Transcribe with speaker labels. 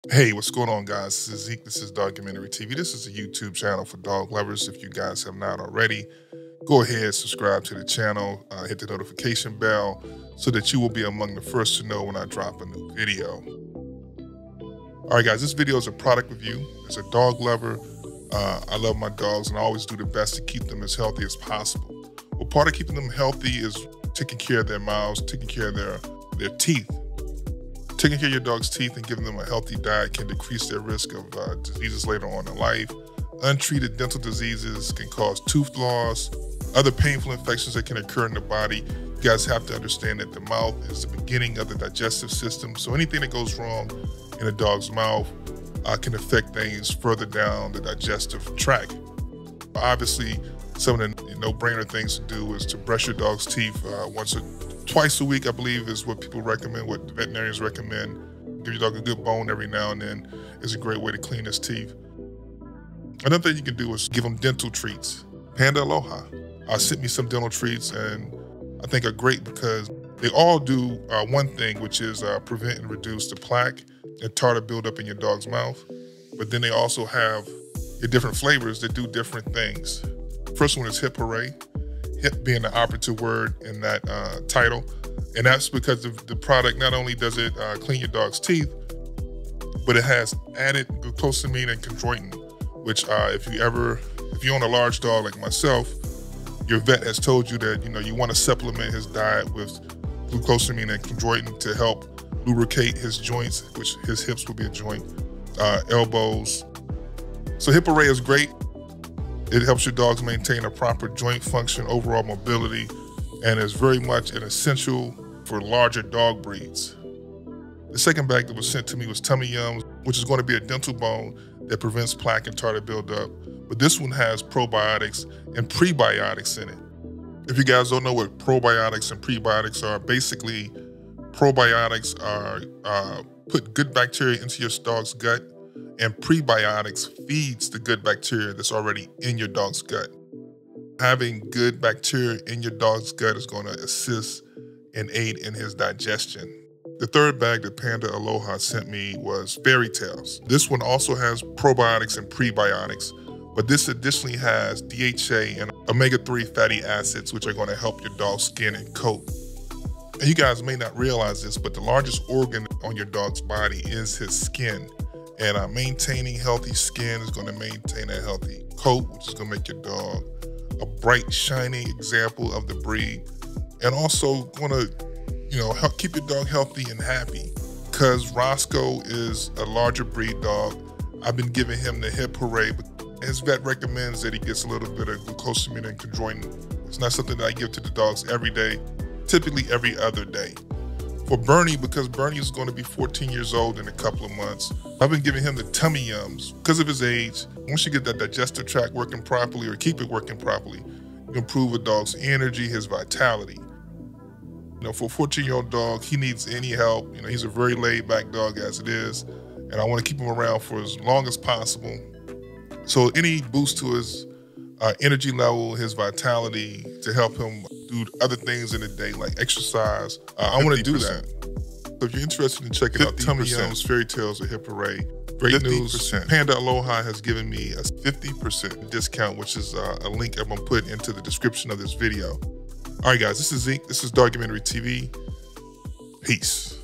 Speaker 1: Hey, what's going on, guys? This is Zeke. This is Dogumentary TV. This is a YouTube channel for dog lovers. If you guys have not already, go ahead, subscribe to the channel, hit the notification bell so that you will be among the first to know when I drop a new video. All right, guys, this video is a product review. As a dog lover, I love my dogs and I always do the best to keep them as healthy as possible. Well, part of keeping them healthy is taking care of their mouths, taking care of their teeth. Taking care of your dog's teeth and giving them a healthy diet can decrease their risk of diseases later on in life. Untreated dental diseases can cause tooth loss, other painful infections that can occur in the body. You guys have to understand that the mouth is the beginning of the digestive system, so anything that goes wrong in a dog's mouth can affect things further down the digestive tract. Obviously, some of the no-brainer things to do is to brush your dog's teeth once or twice a week, I believe, is what people recommend, what the veterinarians recommend. Give your dog a good bone every now and then is a great way to clean his teeth. Another thing you can do is give them dental treats. Panda Aloha sent me some dental treats and I think are great because they all do one thing, which is prevent and reduce the plaque and tartar buildup in your dog's mouth. But then they also have your different flavors that do different things. First one is Hip Hooray. Hip being the operative word in that title. And that's because the product, not only does it clean your dog's teeth, but it has added glucosamine and chondroitin, which if you own a large dog like myself, your vet has told you that you want to supplement his diet with glucosamine and chondroitin to help lubricate his joints, which his hips will be a joint, elbows. So Hip Hooray is great. It helps your dogs maintain a proper joint function, overall mobility, and is very much an essential for larger dog breeds. The second bag that was sent to me was Tummy Yums, which is going to be a dental bone that prevents plaque and tartar buildup. But this one has probiotics and prebiotics in it. If you guys don't know what probiotics and prebiotics are, basically probiotics are put good bacteria into your dog's gut, and prebiotics feeds the good bacteria that's already in your dog's gut. Having good bacteria in your dog's gut is going to assist and aid in his digestion. The third bag that Panda Aloha sent me was Fairy Tales. This one also has probiotics and prebiotics, but this additionally has DHA and omega-3 fatty acids, which are going to help your dog's skin and coat. And you guys may not realize this, but the largest organ on your dog's body is his skin. And maintaining healthy skin is going to maintain a healthy coat, which is going to make your dog a bright, shining example of the breed. And also going to, help keep your dog healthy and happy. Because Roscoe is a larger breed dog, I've been giving him the Hip Hooray, but his vet recommends that he gets a little bit of glucosamine and chondroitin. It's not something that I give to the dogs every day, typically every other day. For Bernie, because Bernie is going to be 14 years old in a couple of months, I've been giving him the Tummy Yums. Because of his age, once you get that digestive tract working properly or keep it working properly, you can improve a dog's energy, his vitality. For a 14-year-old dog, he needs any help. He's a very laid-back dog as it is, and I want to keep him around for as long as possible. So any boost to his energy level, his vitality, to help him do other things in the day, like exercise, I want to do that. So if you're interested in checking out Tummy Yums, Fairy Tales, or Hip Hooray, great news. Panda Aloha has given me a 50% discount, which is a link I'm going to put into the description of this video. All right, guys, this is Zeke. This is Dogumentary TV. Peace.